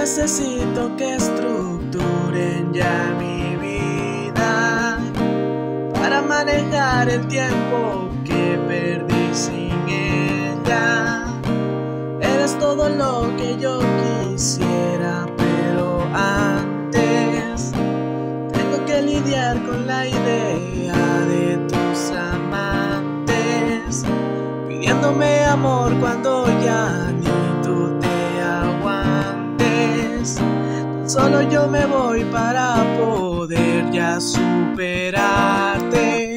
necesito que estructuren ya mi vida para manejar el tiempo que perdí sin ella. Eres todo lo que yo quisiera, pero antes tengo que lidiar con la idea de tus amantes pidiéndome amor cuando ya ni tú te aguantes. Tan solo yo me voy para poder ya superarte.